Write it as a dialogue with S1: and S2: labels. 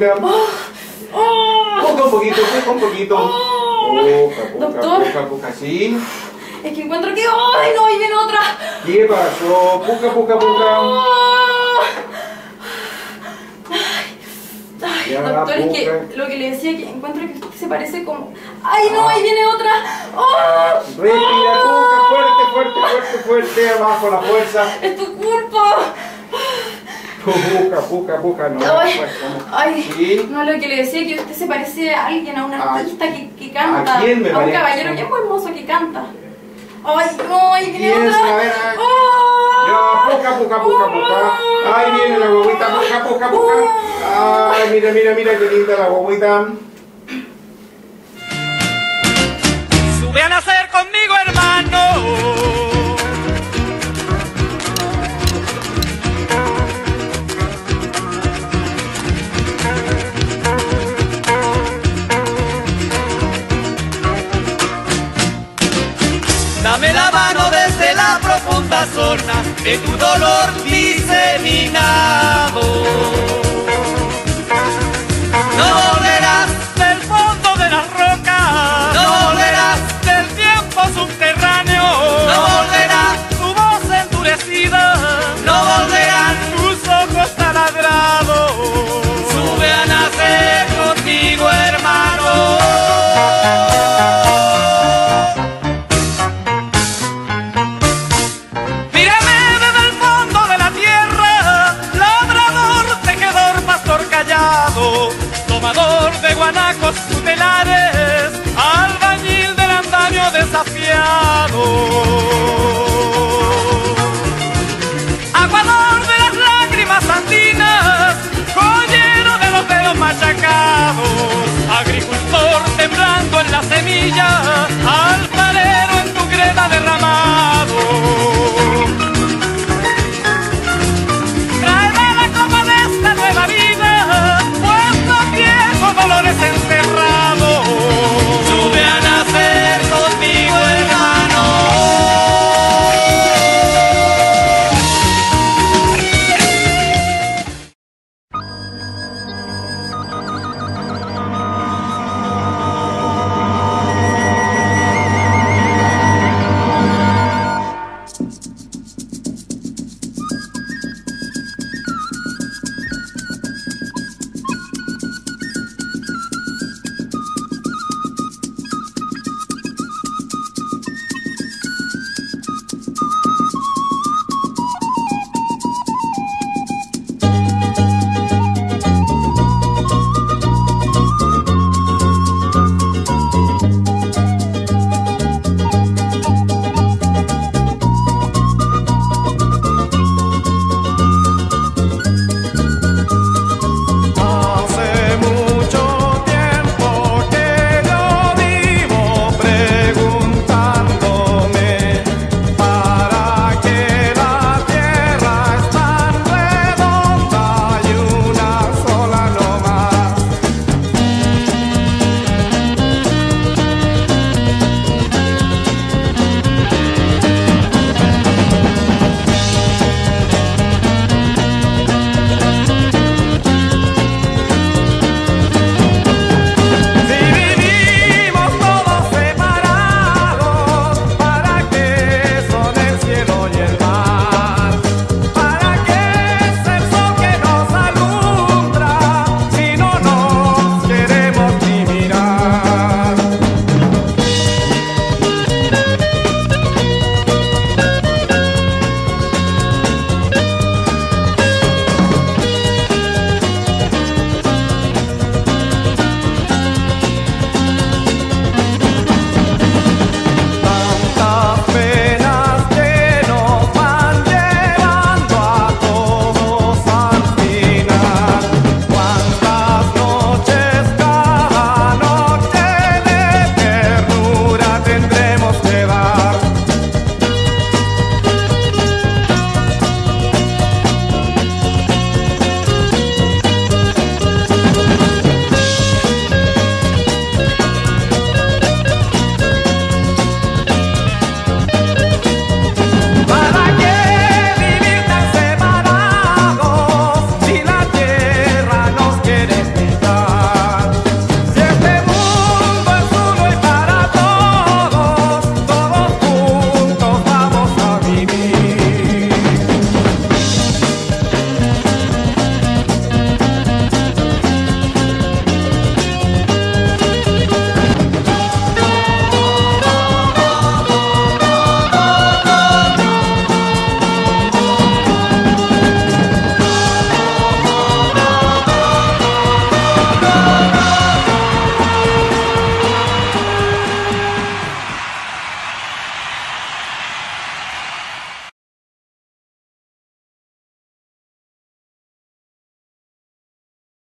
S1: guagüita. Puja un poquito, puja un poquito. Puja, sí.
S2: Es que encuentro que... ¡Ay, no! ¡Ahí viene otra!
S1: ¿Qué pasó? Puja.
S2: Ay,
S1: Ya,
S2: doctor, es que lo que le decía que encuentro que usted se parece como... ¡Ay, no! ¡Ahí viene otra!
S1: Respira, puja, fuerte, abajo la fuerza.
S2: ¡Es tu culpa!
S1: Puja, no.
S2: Ay,
S1: ¿Sí?
S2: no, lo que le decía que usted se parece a alguien, a un artista que canta.
S1: ¿A quién me
S2: a un
S1: parece?
S2: caballero que es muy hermoso que canta. ¡Ay, no! ¡Ahí viene
S1: ¿Quién
S2: otra!
S1: sabe? Ya, puja. Ahí viene la guaguita, puja. Ay, mira qué linda la guaguita.
S3: Sube a nacer conmigo, hermano. Dame la mano desde la profunda zona de tu dolor diseminado. No volverás del fondo de las rocas, no volverás del tiempo subterráneo, no volverá tu voz endurecida, no volverán tus ojos taladrados. Sube a nacer contigo, hermano. Tomador de guanacos tutelares, albañil del antaño desafiado. Aguador de las lágrimas andinas, joyero de los dedos machacados, agricultor temblando en la semilla, alfa